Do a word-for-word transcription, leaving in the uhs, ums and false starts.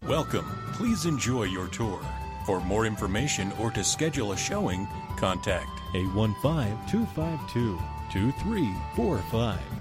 Welcome. Please enjoy your tour. For more information or to schedule a showing, contact eight one five, two five two, two three four five.